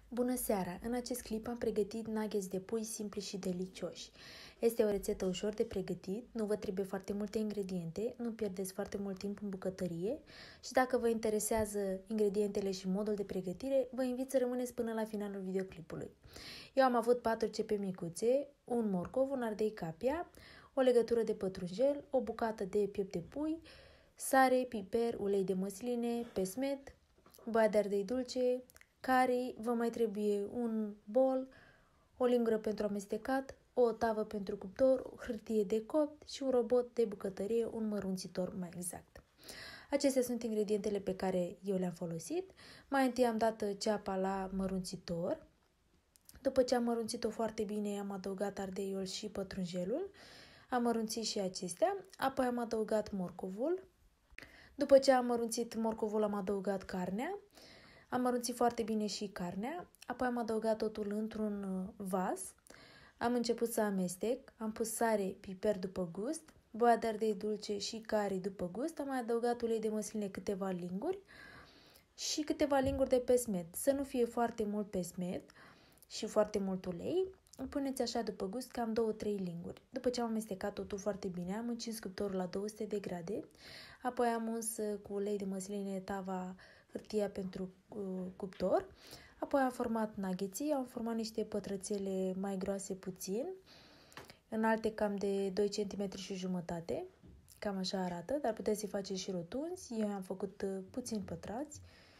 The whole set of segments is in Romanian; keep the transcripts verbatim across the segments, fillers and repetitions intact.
Bună seara! În acest clip am pregătit nuggets de pui simpli și delicioși. Este o rețetă ușor de pregătit, nu vă trebuie foarte multe ingrediente, nu pierdeți foarte mult timp în bucătărie și dacă vă interesează ingredientele și modul de pregătire, vă invit să rămâneți până la finalul videoclipului. Eu am avut patru cepe micuțe, un morcov, un ardei capia, o legătură de pătrunjel, o bucată de piept de pui, sare, piper, ulei de măsline, pesmet, boia de ardei dulce, care vă mai trebuie un bol, o lingură pentru amestecat, o tavă pentru cuptor, o hârtie de copt și un robot de bucătărie, un mărunțitor mai exact. Acestea sunt ingredientele pe care eu le-am folosit. Mai întâi am dat ceapa la mărunțitor. După ce am mărunțit-o foarte bine, am adăugat ardeiul și pătrunjelul. Am mărunțit și acestea. Apoi am adăugat morcovul. După ce am mărunțit morcovul, am adăugat carnea. Am mărunțit foarte bine și carnea, apoi am adăugat totul într-un vas, am început să amestec, am pus sare, piper după gust, boia de ardei dulce și cari după gust, am mai adăugat ulei de măsline câteva linguri și câteva linguri de pesmet. Să nu fie foarte mult pesmet și foarte mult ulei, puneți așa după gust cam două trei linguri. După ce am amestecat totul foarte bine, am încins cuptorul la două sute de grade, apoi am uns cu ulei de măsline tava, hârtia pentru uh, cuptor, apoi am format nuggeții, am format niște pătrățele mai groase puțin, înalte cam de doi centimetri și jumătate, cam așa arată, dar puteți să-i faceți și rotunzi, eu am făcut uh, puțin pătrați.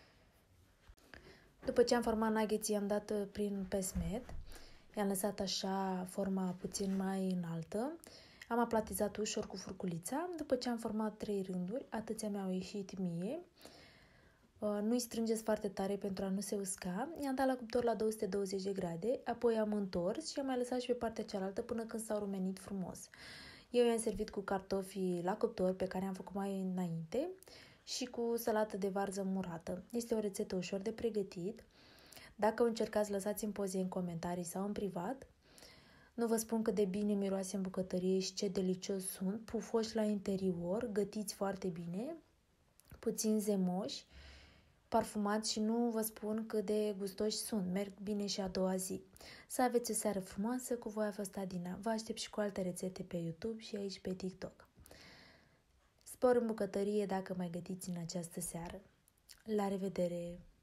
După ce am format nuggeții, am dat uh, prin pesmet, i-am lăsat așa forma puțin mai înaltă, am aplatizat ușor cu furculița, după ce am format trei rânduri, atâția mi-au ieșit mie. Nu-i strângeți foarte tare pentru a nu se usca. I-am dat la cuptor la două sute douăzeci de grade, apoi am întors și am mai lăsat și pe partea cealaltă până când s-au rumenit frumos. Eu i-am servit cu cartofi la cuptor pe care am făcut mai înainte și cu salată de varză murată. Este o rețetă ușor de pregătit. Dacă o încercați, lăsați-mi poze în comentarii sau în privat. Nu vă spun cât de bine miroase în bucătărie și ce delicios sunt, pufoși la interior, gătiți foarte bine, puțin zemoși, parfumați și nu vă spun cât de gustoși sunt, merg bine și a doua zi. Să aveți o seară frumoasă, cu voi a fost Adina. Vă aștept și cu alte rețete pe YouTube și aici pe TikTok. Spor în bucătărie dacă mai gătiți în această seară. La revedere!